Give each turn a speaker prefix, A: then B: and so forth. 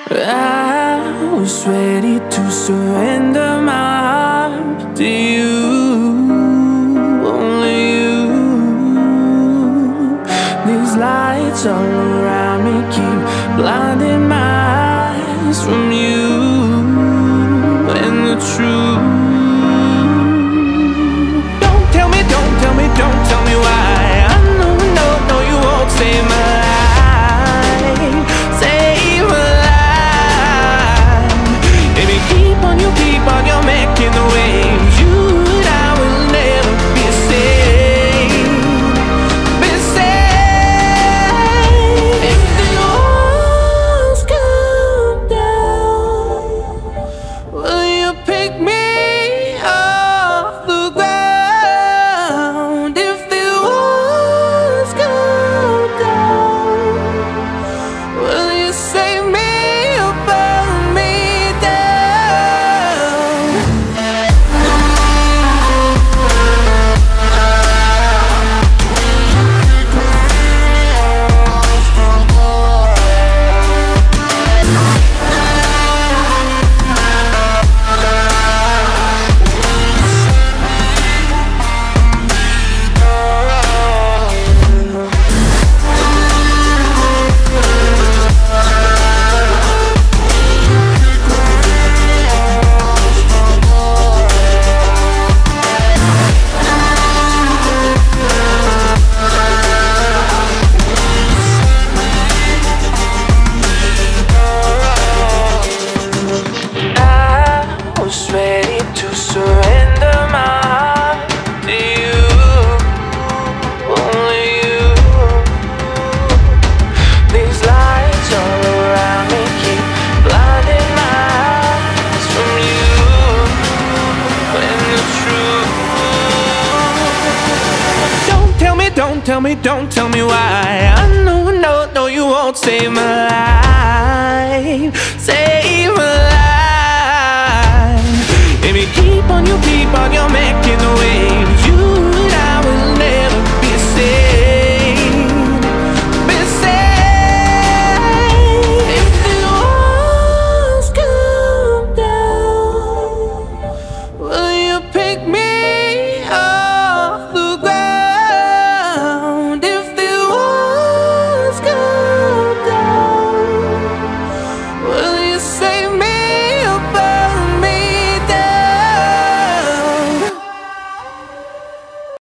A: I was ready to surrender my heart to you, only you. These lights all around me keep blinding my eyes from you and the truth. Don't tell me, don't tell me, don't tell me why. I know, no, no, you won't save my life, save my life. Baby, keep on, you keep on, you're making the waves. You and I will never be saved, be saved. If the walls come down, will you pick me off the ground? If the walls come down, will you save me or burn me down? I was ready to surrender my heart to you, only you. These lights all around me keep blinding my eyes from you and the truth. Don't tell me, don't tell me, don't tell me why. I know, no, no, you won't save my life, save my life. Baby, keep on, you keep on, you're making the waves.